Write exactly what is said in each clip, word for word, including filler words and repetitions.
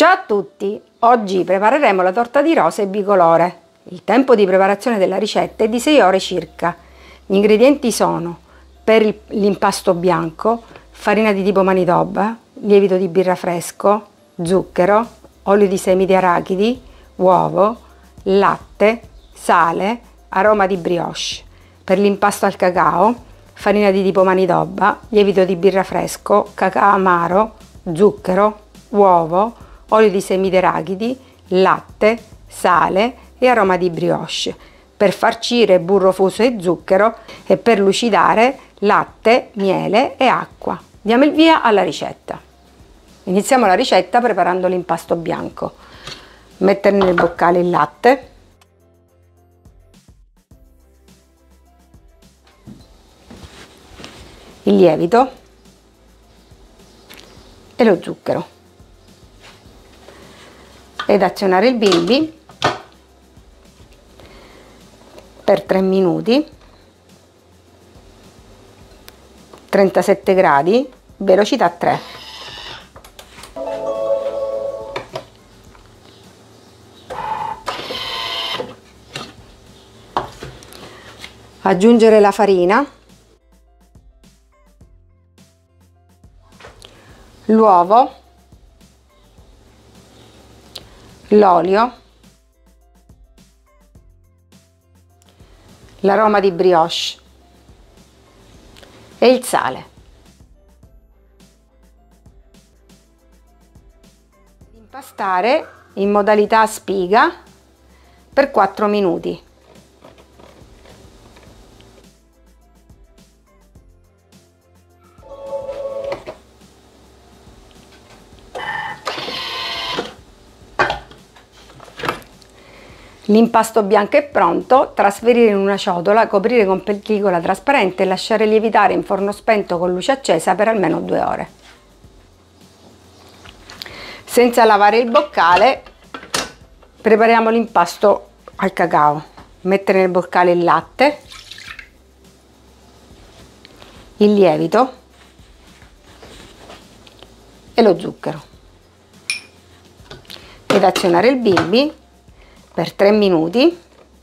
Ciao a tutti! Oggi prepareremo la torta di rose bicolore. Il tempo di preparazione della ricetta è di sei ore circa. Gli ingredienti sono: per l'impasto bianco, farina di tipo manitoba, lievito di birra fresco, zucchero, olio di semi di arachidi, uovo, latte, sale, aroma di brioche. Per l'impasto al cacao, farina di tipo manitoba, lievito di birra fresco, cacao amaro, zucchero, uovo, olio di semi di arachidi, latte, sale e aroma di brioche. Per farcire burro fuso e zucchero e per lucidare latte, miele e acqua. Diamo il via alla ricetta. Iniziamo la ricetta preparando l'impasto bianco. Mettere nel boccale il latte, il lievito e lo zucchero ed azionare il bimbi per tre minuti, trentasette gradi, velocità tre. Aggiungere la farina, l'uovo, l'olio, l'aroma di brioche e il sale. Impastare in modalità a spiga per quattro minuti. L'impasto bianco è pronto, trasferire in una ciotola, coprire con pellicola trasparente e lasciare lievitare in forno spento con luce accesa per almeno due ore. Senza lavare il boccale, prepariamo l'impasto al cacao. Mettere nel boccale il latte, il lievito e lo zucchero ed azionare il bimbi per tre minuti,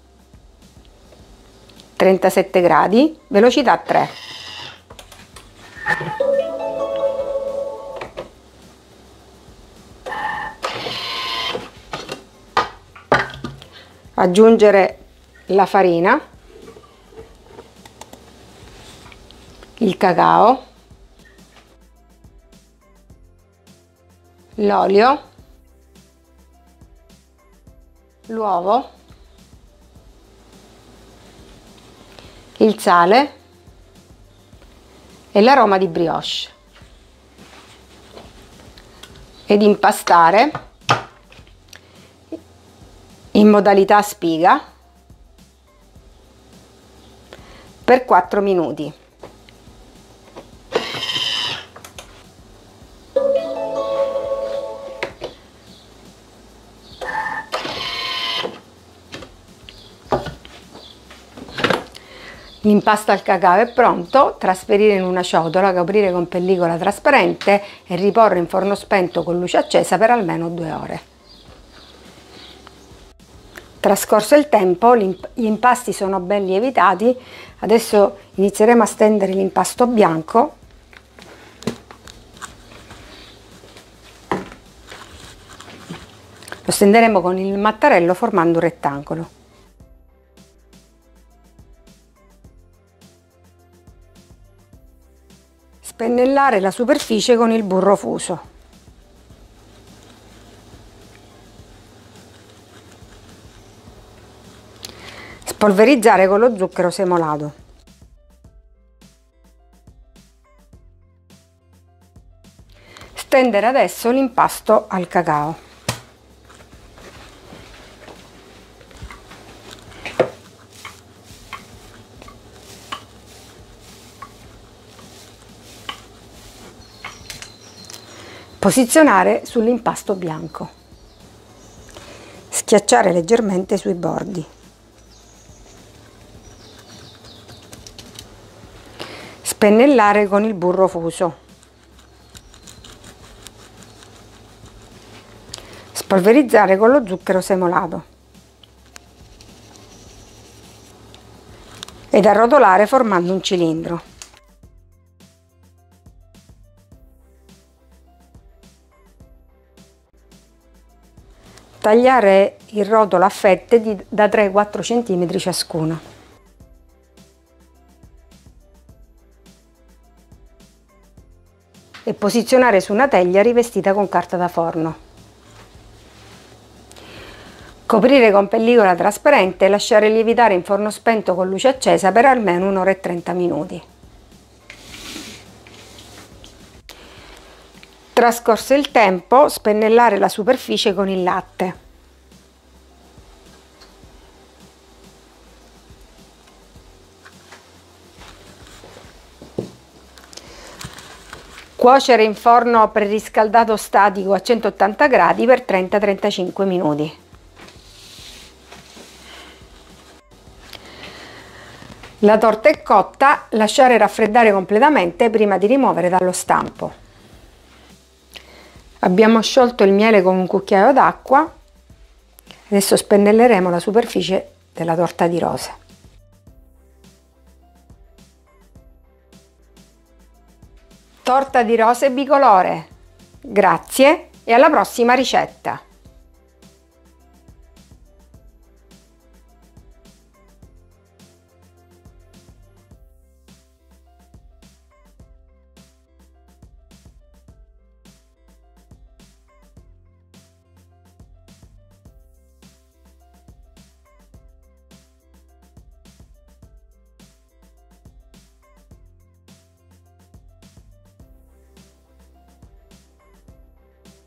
trentasette gradi, velocità tre. Aggiungere la farina, il cacao, l'olio, l'uovo, il sale e l'aroma di brioche ed impastare in modalità a spiga per quattro minuti. L'impasto al cacao è pronto, trasferire in una ciotola, coprire con pellicola trasparente e riporre in forno spento con luce accesa per almeno due ore. Trascorso il tempo, gli impasti sono ben lievitati, adesso inizieremo a stendere l'impasto bianco. Lo stenderemo con il mattarello formando un rettangolo. Spennellare la superficie con il burro fuso. Spolverizzare con lo zucchero semolato. Stendere adesso l'impasto al cacao. Posizionare sull'impasto bianco. Schiacciare leggermente sui bordi. Spennellare con il burro fuso. Polverizzare con lo zucchero semolato ed arrotolare formando un cilindro. Tagliare il rotolo a fette di, da tre a quattro centimetri ciascuno. E posizionare su una teglia rivestita con carta da forno. Coprire con pellicola trasparente e lasciare lievitare in forno spento con luce accesa per almeno un'ora e trenta minuti. Trascorso il tempo, spennellare la superficie con il latte. Cuocere in forno preriscaldato statico a centottanta gradi per trenta trentacinque minuti. La torta è cotta, lasciare raffreddare completamente prima di rimuovere dallo stampo. Abbiamo sciolto il miele con un cucchiaio d'acqua, adesso spennelleremo la superficie della torta di rose. Torta di rose bicolore. Grazie e alla prossima ricetta!